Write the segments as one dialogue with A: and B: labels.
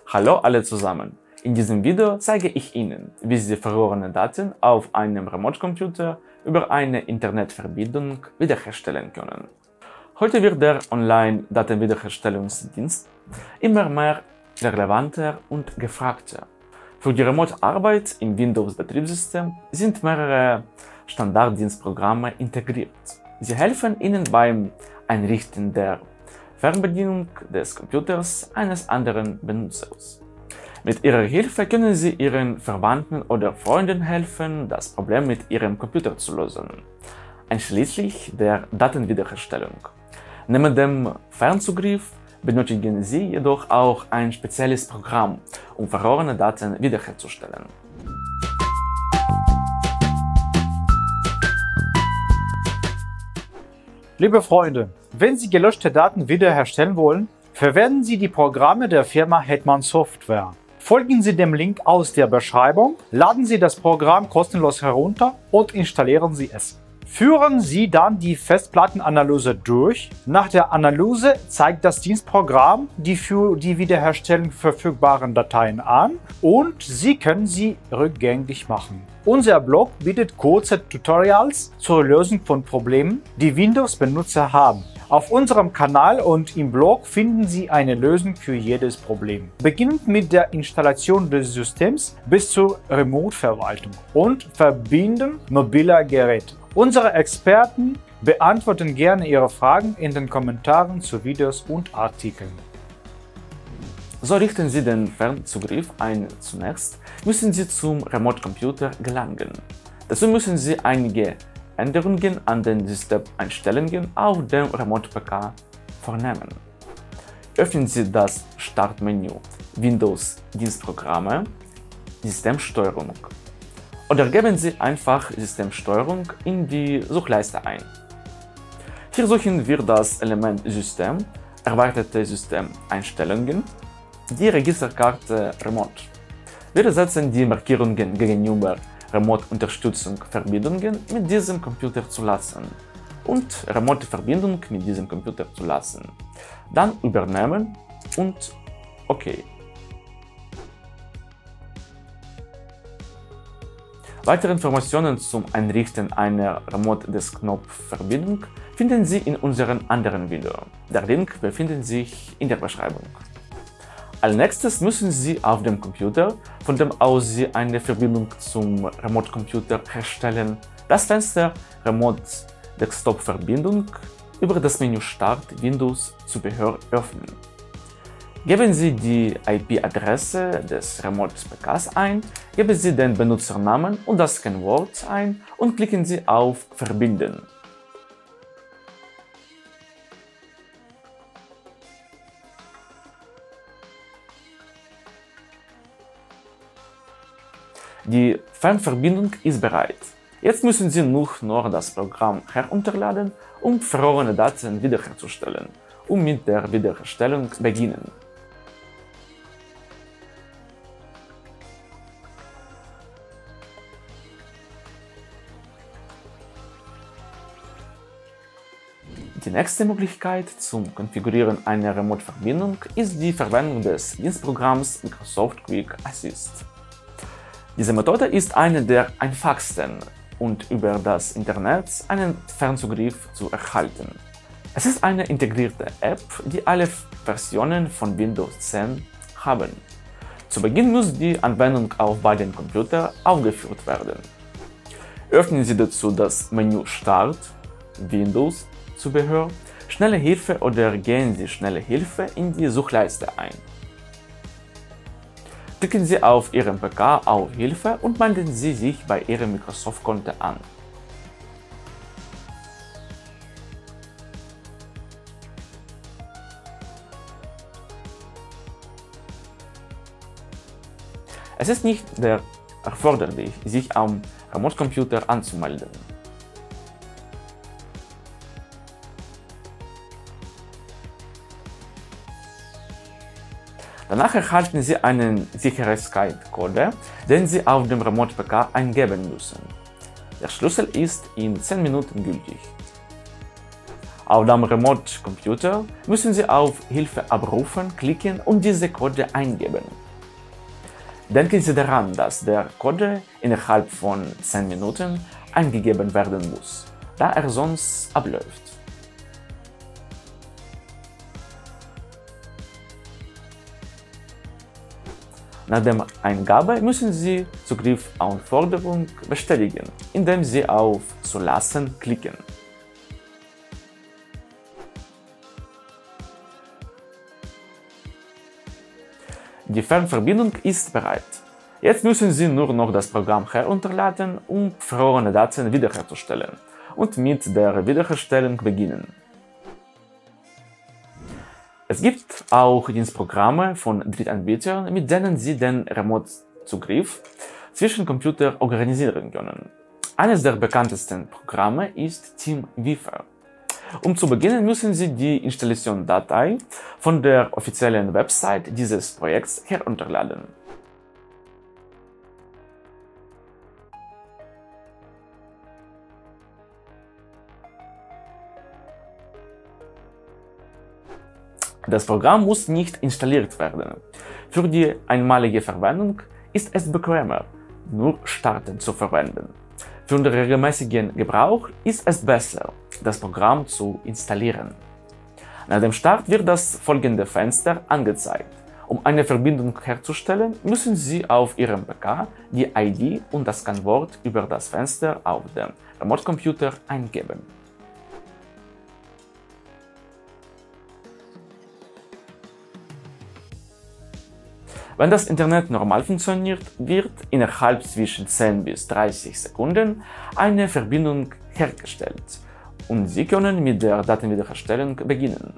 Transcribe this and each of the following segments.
A: Hallo alle zusammen! In diesem Video zeige ich Ihnen, wie Sie verlorene Daten auf einem Remote-Computer über eine Internetverbindung wiederherstellen können. Heute wird der Online-Datenwiederherstellungsdienst immer mehr relevanter und gefragter. Für die Remote-Arbeit im Windows-Betriebssystem sind mehrere Standarddienstprogramme integriert. Sie helfen Ihnen beim Einrichten der Fernbedienung des Computers eines anderen Benutzers. Mit ihrer Hilfe können Sie Ihren Verwandten oder Freunden helfen, das Problem mit Ihrem Computer zu lösen, einschließlich der Datenwiederherstellung. Neben dem Fernzugriff benötigen Sie jedoch auch ein spezielles Programm, um verlorene Daten wiederherzustellen.
B: Liebe Freunde, wenn Sie gelöschte Daten wiederherstellen wollen, verwenden Sie die Programme der Firma Hetman Software. Folgen Sie dem Link aus der Beschreibung, laden Sie das Programm kostenlos herunter und installieren Sie es. Führen Sie dann die Festplattenanalyse durch. Nach der Analyse zeigt das Dienstprogramm die für die Wiederherstellung verfügbaren Dateien an und Sie können sie rückgängig machen. Unser Blog bietet kurze Tutorials zur Lösung von Problemen, die Windows-Benutzer haben. Auf unserem Kanal und im Blog finden Sie eine Lösung für jedes Problem. Beginnend mit der Installation des Systems bis zur Remote-Verwaltung und Verbinden mobiler Geräte. Unsere Experten beantworten gerne Ihre Fragen in den Kommentaren zu Videos und Artikeln.
A: So richten Sie den Fernzugriff ein. Zunächst müssen Sie zum Remote-Computer gelangen. Dazu müssen Sie einige Änderungen an den Systemeinstellungen auf dem Remote-PK vornehmen. Öffnen Sie das Startmenü Windows Dienstprogramme, Systemsteuerung oder geben Sie einfach Systemsteuerung in die Suchleiste ein. Hier suchen wir das Element System, erweiterte Systemeinstellungen, die Registerkarte Remote. Wir setzen die Markierungen gegenüber Remote-Unterstützung Verbindungen mit diesem Computer zu lassen und Remote-Verbindung mit diesem Computer zu lassen. Dann übernehmen und OK. Weitere Informationen zum Einrichten einer Remote-Desktop-Verbindung finden Sie in unserem anderen Video. Der Link befindet sich in der Beschreibung. Als nächstes müssen Sie auf dem Computer, von dem aus Sie eine Verbindung zum Remote-Computer herstellen, das Fenster Remote Desktop-Verbindung über das Menü Start Windows Zubehör öffnen. Geben Sie die IP-Adresse des Remote-PKs ein, geben Sie den Benutzernamen und das Kennwort ein und klicken Sie auf Verbinden. Die Fernverbindung ist bereit. Jetzt müssen Sie nur noch das Programm herunterladen, um verlorene Daten wiederherzustellen und mit der Wiederherstellung beginnen. Die nächste Möglichkeit zum Konfigurieren einer Remote-Verbindung ist die Verwendung des Dienstprogramms Microsoft Quick Assist. Diese Methode ist eine der einfachsten und über das Internet einen Fernzugriff zu erhalten. Es ist eine integrierte App, die alle Versionen von Windows 10 haben. Zu Beginn muss die Anwendung auf beiden Computern aufgeführt werden. Öffnen Sie dazu das Menü Start, Windows, Zubehör, Schnelle Hilfe oder gehen Sie Schnelle Hilfe in die Suchleiste ein. Klicken Sie auf Ihrem PK auf Hilfe und melden Sie sich bei Ihrem Microsoft-Konto an. Es ist nicht erforderlich, sich am Remote-Computer anzumelden. Danach erhalten Sie einen Sicherheitscode, den Sie auf dem Remote-PK eingeben müssen. Der Schlüssel ist in 10 Minuten gültig. Auf dem Remote-Computer müssen Sie auf Hilfe abrufen klicken und diese Code eingeben. Denken Sie daran, dass der Code innerhalb von 10 Minuten eingegeben werden muss, da er sonst abläuft. Nach der Eingabe müssen Sie Zugriffanforderung bestätigen, indem Sie auf Zulassen klicken. Die Fernverbindung ist bereit. Jetzt müssen Sie nur noch das Programm herunterladen, um verlorene Daten wiederherzustellen und mit der Wiederherstellung beginnen. Es gibt auch Dienstprogramme von Drittanbietern, mit denen Sie den Remote-Zugriff zwischen Computern organisieren können. Eines der bekanntesten Programme ist TeamViewer. Um zu beginnen, müssen Sie die Installationsdatei von der offiziellen Website dieses Projekts herunterladen. Das Programm muss nicht installiert werden. Für die einmalige Verwendung ist es bequemer, nur Starten zu verwenden. Für den regelmäßigen Gebrauch ist es besser, das Programm zu installieren. Nach dem Start wird das folgende Fenster angezeigt. Um eine Verbindung herzustellen, müssen Sie auf Ihrem PK die ID und das Kennwort über das Fenster auf dem Remote-Computer eingeben. Wenn das Internet normal funktioniert, wird innerhalb zwischen 10 bis 30 Sekunden eine Verbindung hergestellt und Sie können mit der Datenwiederherstellung beginnen.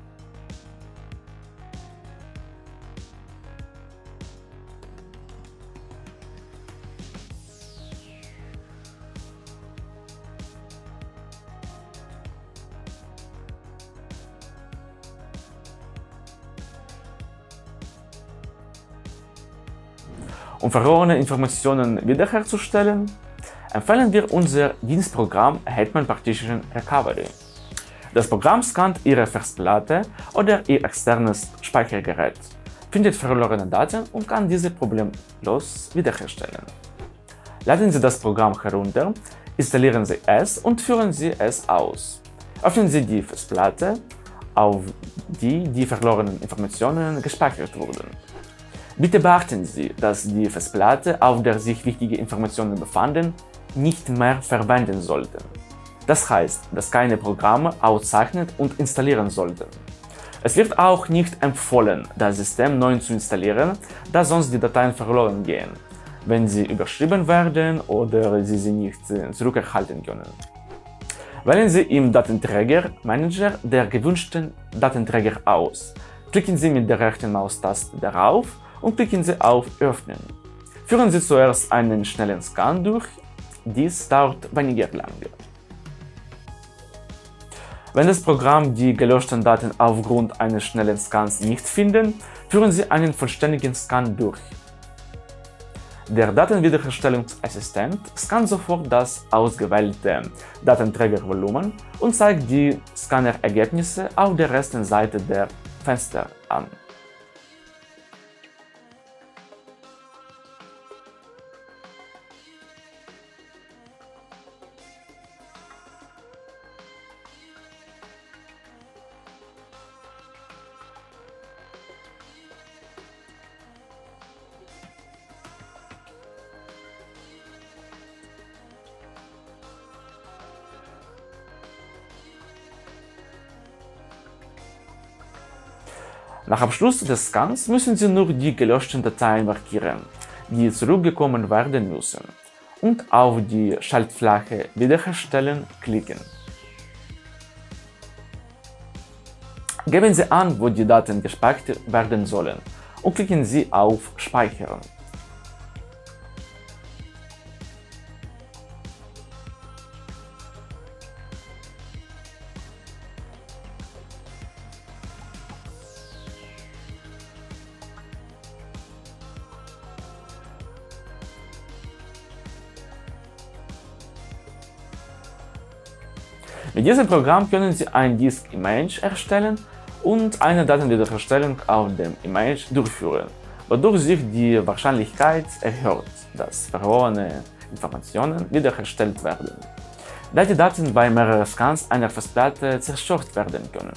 A: Um verlorene Informationen wiederherzustellen, empfehlen wir unser Dienstprogramm Hetman Partition Recovery. Das Programm scannt Ihre Festplatte oder Ihr externes Speichergerät, findet verlorene Daten und kann diese problemlos wiederherstellen. Laden Sie das Programm herunter, installieren Sie es und führen Sie es aus. Öffnen Sie die Festplatte, auf die die verlorenen Informationen gespeichert wurden. Bitte beachten Sie, dass die Festplatte, auf der sich wichtige Informationen befanden, nicht mehr verwenden sollten. Das heißt, dass keine Programme auszeichnen und installieren sollten. Es wird auch nicht empfohlen, das System neu zu installieren, da sonst die Dateien verloren gehen, wenn sie überschrieben werden oder Sie sie nicht zurückerhalten können. Wählen Sie im Datenträger-Manager den gewünschten Datenträger aus. Klicken Sie mit der rechten Maustaste darauf und klicken Sie auf Öffnen. Führen Sie zuerst einen schnellen Scan durch, dies dauert weniger lange. Wenn das Programm die gelöschten Daten aufgrund eines schnellen Scans nicht findet, führen Sie einen vollständigen Scan durch. Der Datenwiederherstellungsassistent scannt sofort das ausgewählte Datenträgervolumen und zeigt die Scannerergebnisse auf der rechten Seite der Fenster an. Nach Abschluss des Scans müssen Sie nur die gelöschten Dateien markieren, die zurückgekommen werden müssen, und auf die Schaltfläche Wiederherstellen klicken. Geben Sie an, wo die Daten gespeichert werden sollen, und klicken Sie auf Speichern. Mit diesem Programm können Sie ein Disk-Image erstellen und eine Datenwiederherstellung auf dem Image durchführen, wodurch sich die Wahrscheinlichkeit erhöht, dass verlorene Informationen wiederhergestellt werden, da die Daten bei mehreren Scans einer Festplatte zerstört werden können.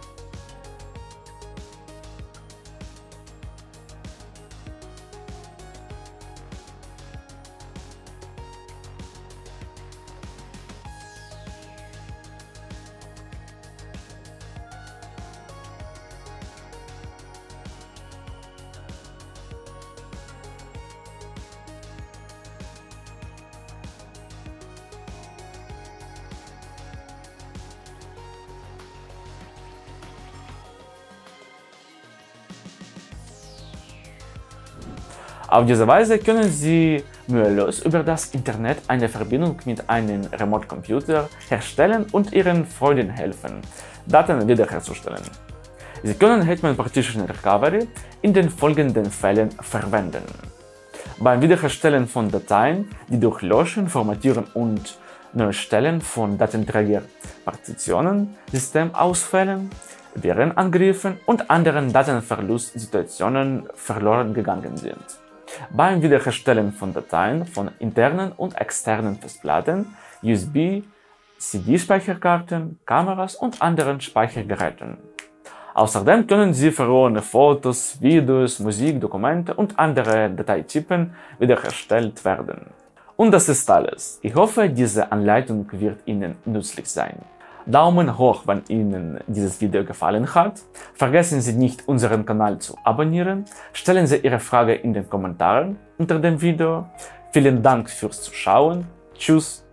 A: Auf diese Weise können Sie mühelos über das Internet eine Verbindung mit einem Remote-Computer herstellen und Ihren Freunden helfen, Daten wiederherzustellen. Sie können Hetman Partition Recovery in den folgenden Fällen verwenden: beim Wiederherstellen von Dateien, die durch Löschen, Formatieren und Neustellen von Datenträgerpartitionen, Systemausfällen, Virenangriffen und anderen Datenverlustsituationen verloren gegangen sind. Beim Wiederherstellen von Dateien von internen und externen Festplatten, USB, CD-Speicherkarten, Kameras und anderen Speichergeräten. Außerdem können Sie verlorene Fotos, Videos, Musik, Dokumente und andere Dateitypen wiederhergestellt werden. Und das ist alles. Ich hoffe, diese Anleitung wird Ihnen nützlich sein. Daumen hoch, wenn Ihnen dieses Video gefallen hat. Vergessen Sie nicht, unseren Kanal zu abonnieren. Stellen Sie Ihre Frage in den Kommentaren unter dem Video. Vielen Dank fürs Zuschauen. Tschüss.